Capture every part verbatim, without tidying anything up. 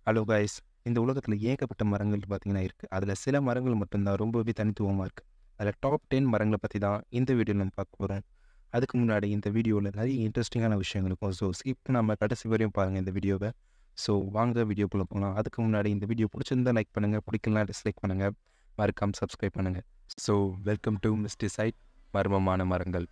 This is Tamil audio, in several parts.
Hello guys. இந்த உலகத்துல ஏகப்பட்ட மரங்கள் பார்த்தீங்கன்னா இருக்கு. அதுல சில மரங்கள் மட்டும் தான் ரொம்பவே தனித்துவமா இருக்கு. அதுல டாப் பத்து மரங்கள பத்தி தான் இந்த வீடியோல நம்ம பார்க்க போறோம். அதுக்கு முன்னாடி இந்த வீடியோல நிறைய இன்ட்ரெஸ்டிங்கான விஷயங்கள் இருக்கும். ஸோ ஸ்கிப் பண்ணாம கடைசி வரையும் பாருங்க இந்த வீடியோவ. ஸோ வாங்க வீடியோக்குள்ள போலாம். அதுக்கு முன்னாடி இந்த வீடியோ பிடிச்சிருந்தா லைக் பண்ணுங்க, பிடிக்கலனா டிஸ்லைக் பண்ணுங்க. மறக்காம சப்ஸ்கிரைப் பண்ணுங்க. ஸோ வெல்கம் டு மிஸ்டிசைட் மர்மமான மரங்கள்.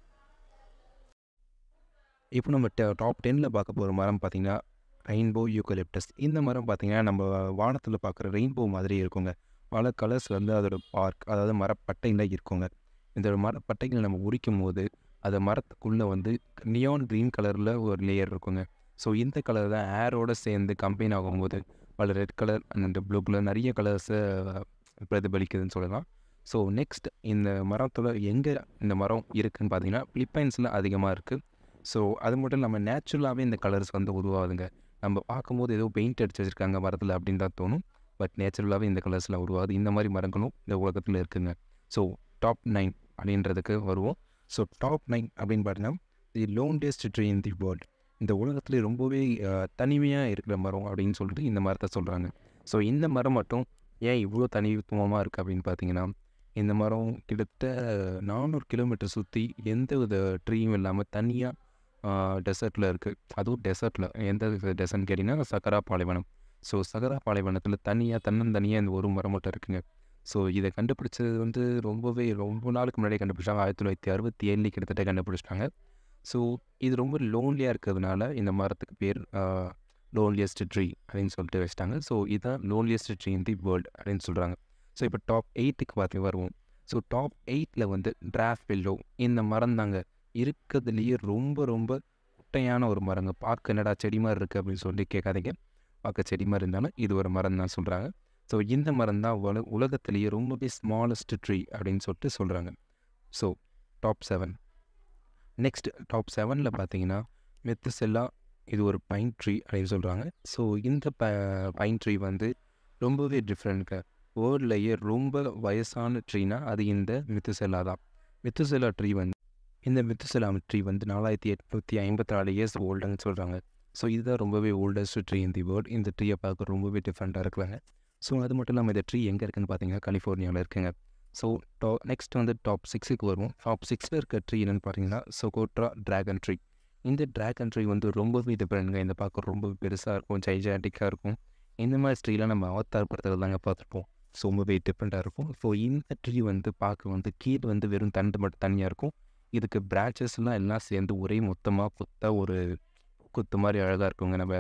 இப்போ நம்ம ட டாப் பத்தில் பார்க்க போகிற மரம் பார்த்தீங்கன்னா ரெயின்போ யூக்கலிப்டஸ். இந்த மரம் பார்த்தீங்கன்னா நம்ம வானத்தில் பார்க்குற ரெயின்போ மாதிரி இருக்குங்க. பல கலர்ஸ் வந்து அதோட பார்க் அதாவது மரப்பட்டையில் இருக்குங்க. இந்த மரப்பட்டைகள் நம்ம உரிக்கும் போது அது மரத்துக்குள்ளே வந்து நியான் க்ரீன் கலரில் ஒரு லேயர் இருக்குங்க. ஸோ இந்த கலர் தான் ஏரோடு சேர்ந்து கம்பைன் ஆகும்போது பல red colour and blue colour நிறைய கலர்ஸை பிரதிபலிக்குதுன்னு சொல்லலாம். ஸோ நெக்ஸ்ட் இந்த மரத்தில் எங்கே இந்த மரம் இருக்குதுன்னு பார்த்தீங்கன்னா பிலிப்பைன்ஸில் அதிகமாக இருக்குது. ஸோ அது மட்டும் இல்லாமல் நேச்சுரலாகவே இந்த கலர்ஸ் வந்து உருவாகுதுங்க. நம்ம பார்க்கும்போது ஏதோ பெயிண்ட் அடிச்சு வச்சுருக்காங்க மரத்தில் அப்படின்னு தான் தோணும். பட் நேச்சுரலாகவே இந்த கலர்ஸில் உருவாகுது. இந்த மாதிரி மரங்களும் இந்த உலகத்தில் இருக்குதுங்க. ஸோ டாப் நைன் அப்படின்றதுக்கு வருவோம். ஸோ டாப் நைன் அப்படின்னு பார்த்தீங்கன்னா the loneliest tree in the world. இந்த உலகத்துலேயே ரொம்பவே தனிமையாக இருக்கிற மரம் அப்படின்னு சொல்லிட்டு இந்த மரத்தை சொல்கிறாங்க. ஸோ இந்த மரம் மட்டும் ஏன் இவ்வளோ தனித்துவமாக இருக்குது அப்படின்னு பார்த்தீங்கன்னா இந்த மரம் கிட்டத்தட்ட நானூறு கிலோமீட்டர் சுற்றி எந்த வித ட்ரீயும் இல்லாமல் தனியாக டெசர்ட்டில் இருக்குது. அதுவும் டெசர்ட்டில் எந்த டெசர்ட்னு கேட்டிங்கன்னா சகரா பாலைவனம். ஸோ சகரா பாலைவனத்தில் தனியாக தன்னந்தனியாக இந்த ஒரு மரம் மட்டும் இருக்குங்க. ஸோ இதை கண்டுபிடிச்சது வந்து ரொம்பவே ரொம்ப நாளுக்கு முன்னாடியே கண்டுபிடிச்சாங்க. ஆயிரத்தி தொள்ளாயிரத்தி அறுபத்தி ஏழு கிட்டத்தட்ட கண்டுபிடிச்சிட்டாங்க. ஸோ இது ரொம்ப லோன்லியாக இருக்கிறதுனால இந்த மரத்துக்கு பேர் லோன்லியஸ்ட் ட்ரீ அப்படின்னு சொல்லிட்டு வச்சிட்டாங்க. ஸோ இதுதான் loneliest tree in the world அப்படின்னு சொல்கிறாங்க. ஸோ இப்போ டாப் எயிட்டுக்கு பார்த்து வருவோம். ஸோ டாப் எயிட்டில் வந்து டிராஃப் வில்லோ இந்த மரம் தாங்க இருக்கிறதுலேயே ரொம்ப ரொம்ப குட்டையான ஒரு மரங்க. பார்க்க என்னடா செடி மாதிரி இருக்குது அப்படின்னு சொல்லி கேட்காதீங்க. பார்க்க செடி மாதிரி இருந்தாலும் இது ஒரு மரம் தான் சொல்கிறாங்க. ஸோ இந்த மரம் தான் உல உலகத்திலேயே ரொம்பவே ஸ்மாலஸ்ட் ட்ரீ அப்படின்னு சொல்லிட்டு சொல்கிறாங்க. So top seven. Next top செவனில் பார்த்தீங்கன்னா மெத்துசெல்லா. இது ஒரு பைன் ட்ரீ அப்படின்னு சொல்கிறாங்க. ஸோ இந்த ப பைன் ட்ரீ வந்து ரொம்பவே டிஃப்ரெண்ட்ங்க. வேர்ல்ட்லேயே ரொம்ப வயசான ட்ரீனா அது இந்த மெத்துசெல்லா தான். மெத்துசெல்லா ட்ரீ வந்து இந்த மெத்துசெல்லா ட்ரீ வந்து நாலாயிரத்தி எட்நூற்றி ஐம்பத்தி நாலு இயர்ஸ் ஓல்டுன்னு சொல்கிறாங்க. ஸோ இதுதான் ரொம்பவே oldest tree in the world. இந்த ட்ரீயை பார்க்க ரொம்பவே டிஃப்ரெண்ட்டாக இருக்கிறாங்க. ஸோ அது மட்டும் இல்லாமல் இந்த ட்ரீ எங்கே இருக்குதுன்னு பார்த்தீங்கன்னா கலிஃபோர்னியாவில் இருக்குங்க. ஸோ டா நெக்ஸ்ட் வந்து டாப் சிக்ஸுக்கு வருவோம். டாப் சிக்ஸில் இருக்க ட்ரீ என்னென்னு பார்த்தீங்கன்னா சொகோட்ரா ட்ராகன் ட்ரீ. இந்த ட்ராகன் ட்ரீ வந்து ரொம்பவே டிஃப்ரெண்ட்டுங்க. இந்த பார்க்க ரொம்ப பெருசாக இருக்கும், ஜைஜாண்டிக்காக இருக்கும். இந்த மாதிரி ட்ரீலாம் நம்ம அவதார் படத்தில் தாங்க பார்த்துருப்போம். ஸோ ரொம்பவே டிஃப்ரெண்ட்டாக இருக்கும். ஸோ இந்த ட்ரீ வந்து பார்க்க வந்து கீழே வந்து வெறும் தண்டு மட்டும் தனியாக இருக்கும். இதுக்கு பிரான்ச்சஸ்லாம் எல்லாம் சேர்ந்து ஒரே மொத்தமாக கொத்தா ஒரு பூக்குத்து மாதிரி அழகாக இருக்குங்க. நம்ம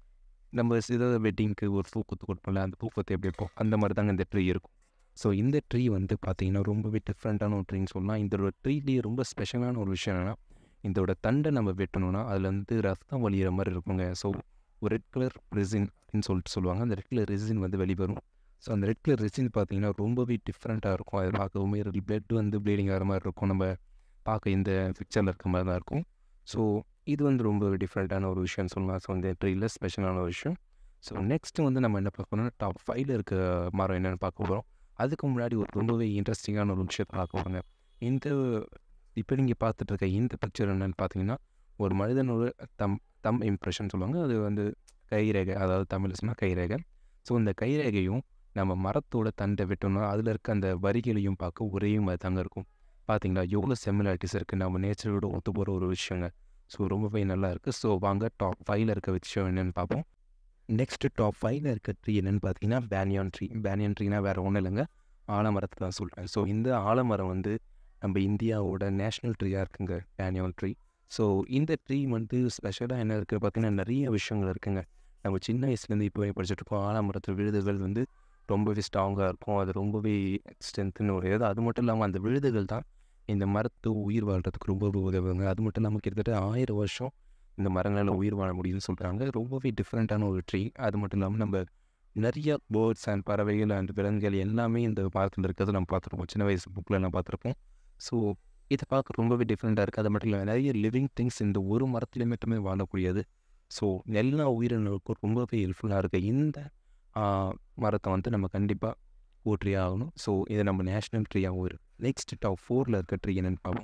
நம்ம ஏதாவது வெட்டிங்க்கு ஒரு பூக்குத்து கொடுப்போம்ல, அந்த பூக்கொத்து எப்படி இருக்கும் அந்த மாதிரி தாங்க இந்த ட்ரீ இருக்கும். ஸோ இந்த ட்ரீ வந்து பார்த்திங்கன்னா ரொம்பவே டிஃப்ரெண்ட்டான ஒரு ட்ரீன்னு சொல்லலாம். இதோட ட்ரீலேயே ரொம்ப ஸ்பெஷலான ஒரு விஷயம் என்னென்னா இதோட தண்டை நம்ம வெட்டணும்னா அதில் வந்து ரத்தம் வலிகிற மாதிரி இருக்குங்க. ஸோ ஒரு ரெட் கலர் ரெசின் அப்படின்னு சொல்லிட்டு சொல்லுவாங்க. அந்த ரெட் கலர் ரெசின் வந்து வெளிவரும். ஸோ அந்த ரெட் கலர் ரெசின் பார்த்திங்கன்னா ரொம்பவே டிஃப்ரெண்ட்டாக இருக்கும். அது பார்க்கவுமே பிளட் வந்து ப்ளீடிங் ஆகிற மாதிரி இருக்கும். நம்ம பார்க்க இந்த பிக்சரில் இருக்க மாதிரி தான் இருக்கும். ஸோ இது வந்து ரொம்ப டிஃப்ரெண்ட்டான ஒரு விஷயம்னு சொல்லலாம். ஸோ இந்த ட்ரீயில் ஸ்பெஷலான ஒரு விஷயம். ஸோ நெக்ஸ்ட்டு வந்து நம்ம என்ன பார்க்க போகிறோம்னா டாப் ஃபைவ்ல இருக்க மரம் என்னென்னு பார்க்க போகிறோம். அதுக்கு முன்னாடி ஒரு ரொம்பவே இன்ட்ரெஸ்டிங்கான ஒரு விஷயத்தை பார்க்க போகிறாங்க. இந்த இப்போ நீங்கள் பார்த்துட்டு இருக்க இந்த பிக்சர் என்னென்னு பார்த்தீங்கன்னா ஒரு மனிதனோட தம் தம் இம்ப்ரெஷன் சொல்லுவாங்க. அது வந்து கைரேகை, அதாவது தமிழில் சொன்னால் கைரேகை. ஸோ இந்த கைரேகையும் நம்ம மரத்தோட தண்டை வெட்டணும் அதில் இருக்க அந்த வரிகளையும் பார்க்க ஒரே மாதிரி தாங்க இருக்கும். பார்த்தீங்களா எவ்வளோ சிமிலாரிட்டிஸ் இருக்குது. நம்ம நேச்சரோட ஒத்து போகிற ஒரு விஷயங்க. ஸோ ரொம்பவே நல்லா இருக்குது. ஸோ வாங்க டாப் ஃபைவ்ல இருக்க விஷயம் என்னென்னு பார்ப்போம். நெக்ஸ்ட்டு டாப் ஃபைவ்ல இருக்க ட்ரீ என்னென்னு பார்த்தீங்கன்னா பேனியான் ட்ரீ. பேனியான் ட்ரீனா வேறு ஒன்றும் இல்லைங்க, ஆலமரத்தை தான் சொல்கிறேன். ஸோ இந்த ஆலமரம் வந்து நம்ம இந்தியாவோட நேஷ்னல் ட்ரீயாக இருக்குங்க பேனியான் ட்ரீ. ஸோ இந்த ட்ரீ வந்து ஸ்பெஷலாக என்ன இருக்குது பார்த்தீங்கன்னா நிறைய விஷயங்கள் இருக்குங்க. நம்ம சின்ன வயசுலேருந்து இப்போவே படிச்சுட்ருக்கோம். ஆலமரத்து விழுதுகள் வந்து ரொம்பவே ஸ்ட்ராங்காக இருக்கும். அது ரொம்பவே ஸ்ட்ரென்த்துன்னு ஒரு இது. அது மட்டும் இல்லாமல் அந்த விழுதுகள் தான் இந்த மரத்து உயிர் வாழ்கிறதுக்கு ரொம்பவே உதவுங்க. அது மட்டும் இல்லாமல் கிட்டத்தட்ட ஆயிரம் வருஷம் இந்த மரங்களால் உயிர் வாழ முடியும்னு சொல்கிறாங்க. ரொம்பவே டிஃப்ரெண்ட்டான ஒரு ட்ரீ. அது மட்டும் இல்லாமல் நம்ம நிறைய பேர்ட்ஸ் அண்ட் பறவைகள் அண்ட் விலங்குகள் எல்லாமே இந்த மரத்தில் இருக்கிறது நம்ம பார்த்துருப்போம். சின்ன வயசு புக்கில் எல்லாம் பார்த்துருப்போம். ஸோ இதை பார்க்க ரொம்பவே டிஃப்ரெண்ட்டாக இருக்குது. அது மட்டும் இல்லாமல் நிறைய லிவிங் திங்ஸ் இந்த ஒரு மரத்தில் மட்டுமே வாழக்கூடியது. ஸோ எல்லா உயிரினங்களுக்கும் ரொம்பவே ஹெல்ப்ஃபுல்லாக இருக்குது. இந்த மரத்தை வந்து நம்ம கண்டிப்பாக போற்றியே ஆகணும். ஸோ இதை நம்ம நேஷ்னல் ட்ரீயாகவும் இருக்குது. நெக்ஸ்ட் டாப் ஃபோரில் இருக்க ட்ரீ என்னென்னு பார்ப்போம்.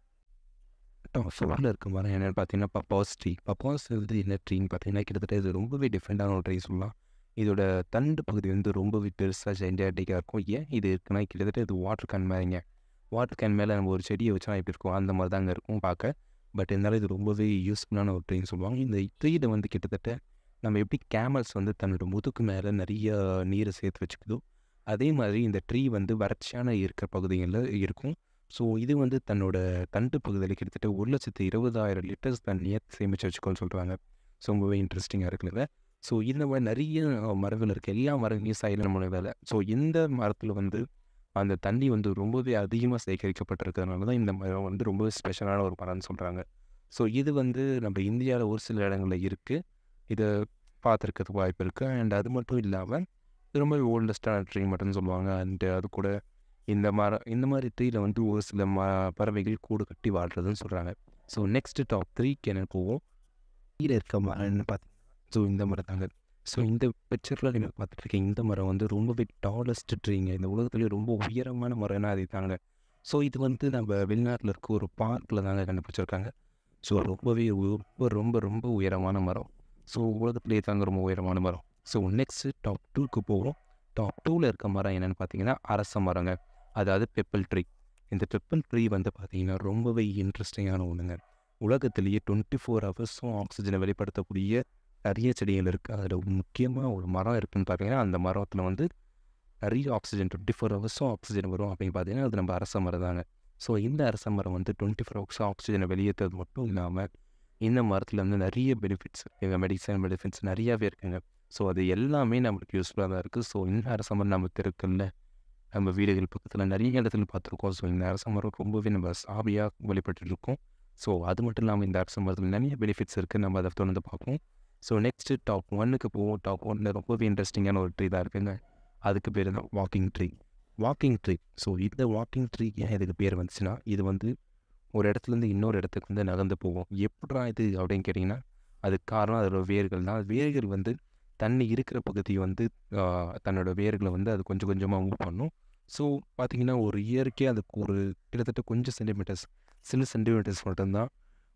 டாப் ஃபோரில் இருக்க மரம் என்னென்னு பார்த்தீங்கன்னா பப்பாஸ் ட்ரீ. பப்பாஸ் வந்து என்ன ட்ரீன்னு பார்த்தீங்கன்னா கிட்டத்தட்ட இது ரொம்பவே டிஃப்ரெண்ட்டான ஒரு ட்ரீ சொல்லலாம். இதோட தண்டு பகுதி வந்து ரொம்பவே பெருசா ஜெயண்டியாட்டிக்காக இருக்கும். ஏன் இது இருக்குன்னா, கிட்டத்தட்ட இது வாட்டர் கேன் மாதிரிங்க. வாட்டர் கேன் மேலே நம்ம ஒரு செடியை வச்சா எப்படி இருக்கும், அந்த மாதிரி தாங்க இருக்கும் பார்க்க. பட் இருந்தாலும் இது ரொம்பவே யூஸ்ஃபுல்லான ஒரு ட்ரீன்னு சொல்லுவாங்க. இந்த ட்ரீயில் வந்து கிட்டத்தட்ட நம்ம எப்படி கேமல்ஸ் வந்து தன்னோட முதுகு மேலே நிறைய நீரை சேர்த்து வச்சுக்குதோ, அதே மாதிரி இந்த ட்ரீ வந்து வறட்சியான இருக்கிற பகுதிகளில் இருக்கும். ஸோ இது வந்து தன்னோட தண்டு பகுதியில் கிட்டத்தட்ட ஒரு லட்சத்து இருபதாயிரம் லிட்டர்ஸ் தண்ணியை சேமித்து வச்சுக்கோன்னு சொல்கிறாங்க. ஸோ ரொம்பவே இன்ட்ரெஸ்டிங்காக இருக்குல்ல. ஸோ இந்த மாதிரி நிறைய மரங்கள் இருக்குது. எல்லா மரங்களையும் சைலண்ட் பண்ண வேலை. ஸோ இந்த மரத்தில் வந்து அந்த தண்ணி வந்து ரொம்பவே அதிகமாக சேகரிக்கப்பட்டிருக்கிறதுனால தான் இந்த மரம் வந்து ரொம்பவே ஸ்பெஷலான ஒரு மரம்னு சொல்கிறாங்க. ஸோ இது வந்து நம்ம இந்தியாவில் ஒரு சில இடங்களில் இருக்குது. இதை பார்த்துருக்கிறதுக்கு வாய்ப்பு இருக்குது. அண்ட் அது மட்டும் இல்லாமல் இது ரொம்ப ஓல்டஸ்டான ட்ரீ மட்டும்னு சொல்லுவாங்க. அண்டு அது கூட இந்த மரம் இந்த மாதிரி ட்ரீயில் வந்து ஒரு சில ம பறவைகள் கூடு கட்டி வாழ்கிறதுன்னு சொல்கிறாங்க. ஸோ நெக்ஸ்ட்டு டாப் த்ரீக்கு என்ன போவோம். கீழே இருக்க மரம்னு பார்த்தீங்கன்னா ஸோ இந்த மரம் தாங்க. ஸோ இந்த பிக்சரில் நீங்கள் பார்த்துட்ருக்கீங்க இந்த மரம் வந்து ரொம்பவே டாலஸ்ட் ட்ரீங்க. இந்த உலகத்துலேயே ரொம்ப உயரமான மரம்னா அது தாங்க. ஸோ இது வந்து நம்ம வெளிநாட்டில் இருக்க ஒரு பார்க்கில் தாங்க கண்டுபிடிச்சிருக்காங்க. ஸோ ரொம்பவே ரொம்ப ரொம்ப ரொம்ப உயரமான மரம். ஸோ உலகத்துலேயே தாங்க ரொம்ப உயரமான மரம். ஸோ நெக்ஸ்ட்டு டாப் டூக்கு போகிறோம். டாப் டூவில் இருக்க மரம் என்னென்னு பார்த்தீங்கன்னா அரச மரங்க. அதாவது பெப்பிள் ட்ரீ. இந்த பெப்பிள் ட்ரீ வந்து பார்த்தீங்கன்னா ரொம்பவே இன்ட்ரெஸ்டிங்கான ஒன்றுங்க. உலகத்திலேயே டுவெண்ட்டி ஃபோர் ஹவர்ஸும் ஆக்சிஜனை வெளிப்படுத்தக்கூடிய நிறைய செடிகள் இருக்குது. அதில் முக்கியமாக ஒரு மரம் இருக்குதுன்னு பார்த்தீங்கன்னா அந்த மரத்தில் வந்து நிறைய ஆக்சிஜன் டுவெண்ட்டி ஃபோர் ஹவர்ஸும் ஆக்சிஜன் வரும் அப்படின்னு பார்த்தீங்கன்னா அது நம்ம அரச மரம் தாங்க. ஸோ இந்த அரச மரம் வந்து டுவெண்ட்டி ஃபோர் ஹவர்ஸும் ஆக்சிஜனை வெளியேற்றது மட்டும் இல்லாமல் இந்த மரத்தில் வந்து நிறைய பெனிஃபிட்ஸ் எங்கள் மெடிசன் பெனிஃபிட்ஸ் நிறையாவே இருக்குங்க. ஸோ அது எல்லாமே நம்மளுக்கு யூஸ்ஃபுல்லாக தான் இருக்குது. ஸோ இந்த அரச மரம் நம்ம தெருக்கல்ல நம்ம வீடுகள் பக்கத்தில் நிறைய இடத்துல பார்த்துருக்கோம். ஸோ இந்த அரச மரம் ரொம்பவே நம்ம சாபியாக வெளிப்பட்டுருக்கோம். ஸோ அது மட்டும் இல்லாமல் இந்த அரச மரத்தில் நிறைய பெனிஃபிட்ஸ் இருக்குது. நம்ம அதை தொடர்ந்து பார்ப்போம். ஸோ நெக்ஸ்ட்டு டாப் ஒன்னுக்கு போவோம். டாப் ஒன்னில் ரொம்பவே இன்ட்ரெஸ்டிங்கான ஒரு ட்ரீ தான் இருக்குங்க. அதுக்கு பேர் தான் walking tree. Walking tree. So இந்த வாக்கிங் ட்ரீ ஏன் இதுக்கு பேர் வந்துச்சுன்னா, இது வந்து ஒரு இடத்துலேருந்து இன்னொரு இடத்துக்கு வந்து நகர்ந்து போகும். எப்படா இது அப்படின்னு கேட்டிங்கன்னா, அதுக்கு காரணம் அதோட வேர்கள் தான். வேர்கள் வந்து தண்ணி இருக்கிற பகுதியை வந்து தன்னோட வேர்களை வந்து அது கொஞ்சம் கொஞ்சமாக மூவ் பண்ணும். ஸோ பார்த்திங்கன்னா ஒரு இயற்கையாக அதுக்கு ஒரு கிட்டத்தட்ட கொஞ்சம் சென்டிமீட்டர்ஸ் சில சென்டிமீட்டர்ஸ் மட்டும்தான்.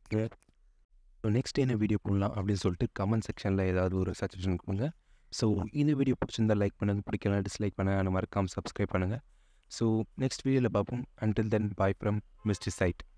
ஸோ நெக்ஸ்ட் என்ன வீடியோ போடலாம் அப்படின்னு சொல்லிட்டு கமெண்ட் செக்ஷனில் ஏதாவது ஒரு சஜஷன் கொடுங்க. ஸோ இந்த வீடியோ பிடிச்சிருந்தால் லைக் பண்ணுங்கள், பிடிக்கலாம் டிஸ்லைக் பண்ணுங்கள், அந்த மறக்காமல் சப்ஸ்கிரைப் பண்ணுங்கள். ஸோ நெக்ஸ்ட் வீடியோவில் பார்ப்போம். Until then bye from mister side.